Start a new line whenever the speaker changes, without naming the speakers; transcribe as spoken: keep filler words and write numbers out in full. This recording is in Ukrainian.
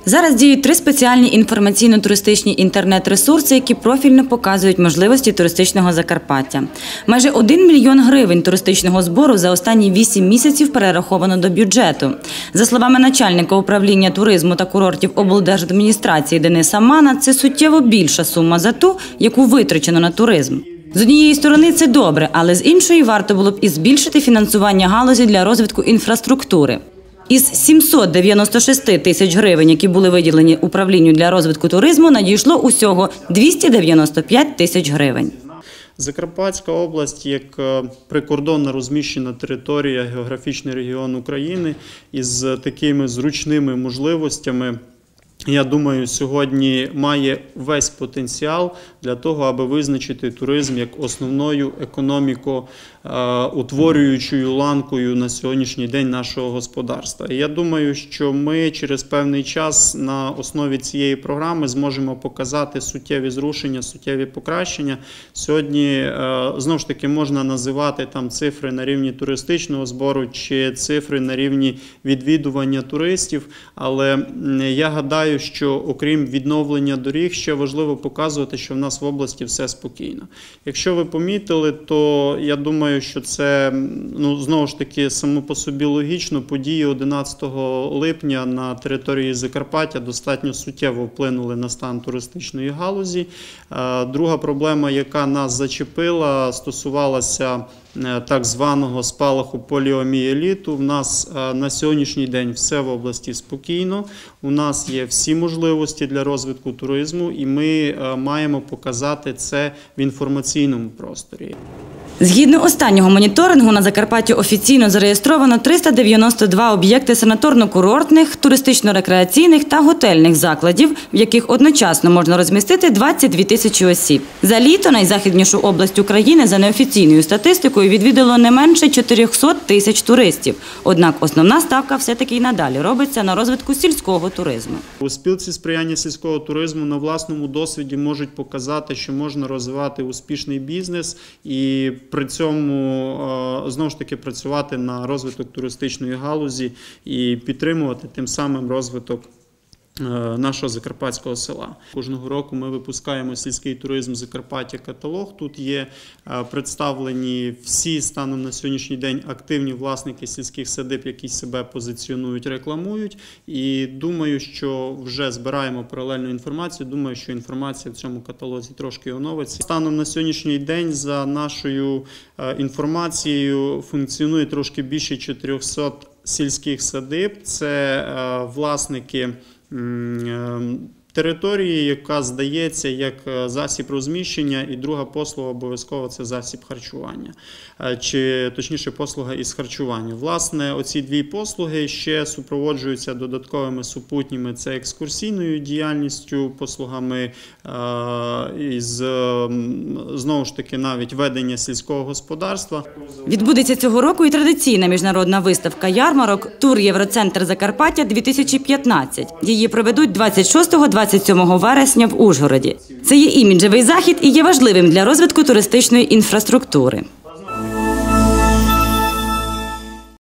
Зараз діють три спеціальні інформаційно-туристичні інтернет-ресурси, які профільно показують можливості туристичного Закарпаття. Майже один мільйон гривень туристичного збору за останні вісім місяців перераховано до бюджету. За словами начальника управління туризму та курортів облдержадміністрації Дениса Мана, це суттєво більша сума за ту, яку витрачено на туризм. З однієї сторони це добре, але з іншої варто було б і збільшити фінансування галузі для розвитку інфраструктури. Із сімсот дев'яноста шести тисяч гривень, які були виділені управлінню для розвитку туризму, надійшло усього двісті дев'яносто п'ять тисяч гривень.
Закарпатська область як прикордонна розміщена територія, географічний регіон України із такими зручними можливостями, я думаю, сьогодні має весь потенціал для того, аби визначити туризм як основною економіко-утворюючою ланкою на сьогоднішній день нашого господарства. І я думаю, що ми через певний час на основі цієї програми зможемо показати суттєві зрушення, суттєві покращення. Сьогодні, знову ж таки, можна називати там цифри на рівні туристичного збору чи цифри на рівні відвідування туристів, але я гадаю, що окрім відновлення доріг, ще важливо показувати, що в нас в області все спокійно. Якщо ви помітили, то я думаю, що це, ну, знову ж таки, само по собі логічно, події одинадцятого липня на території Закарпаття достатньо суттєво вплинули на стан туристичної галузі. Друга проблема, яка нас зачепила, стосувалася так званого спалаху поліомієліту. В нас на сьогоднішній день все в області спокійно, у нас є всі можливості для розвитку туризму і ми маємо показати це в інформаційному просторі.
Згідно останнього моніторингу, на Закарпатті офіційно зареєстровано триста дев'яносто два об'єкти санаторно-курортних, туристично-рекреаційних та готельних закладів, в яких одночасно можна розмістити двадцять дві тисячі осіб. За літо найзахіднішу область України за неофіційною статистикою відвідало не менше чотирьохсот тисяч туристів. Однак основна ставка все-таки й надалі робиться на розвитку сільського туризму.
У спілці сприяння сільського туризму на власному досвіді можуть показати, що можна розвивати успішний бізнес і при цьому, знову ж таки, працювати на розвиток туристичної галузі і підтримувати тим самим розвиток нашого закарпатського села. Кожного року ми випускаємо «Сільський туризм Закарпаття» каталог. Тут є представлені всі станом на сьогоднішній день активні власники сільських садиб, які себе позиціонують, рекламують. І думаю, що вже збираємо паралельну інформацію. Думаю, що інформація в цьому каталозі трошки оновиться. Станом на сьогоднішній день, за нашою інформацією, функціонує трошки більше чотирьохсот сільських садиб. Це власники території, яка здається як засіб розміщення, і друга послуга обов'язково це засіб харчування, чи точніше послуга із харчування. Власне, оці дві послуги ще супроводжуються додатковими супутніми, це екскурсійною діяльністю, послугами із, знову ж таки, навіть ведення сільського господарства.
Відбудеться цього року і традиційна міжнародна виставка ярмарок «Тур Євроцентр Закарпаття дві тисячі п'ятнадцять». Її проведуть двадцять шостого - двадцять сьомого вересня в Ужгороді. Це є іміджевий захід і є важливим для розвитку туристичної інфраструктури.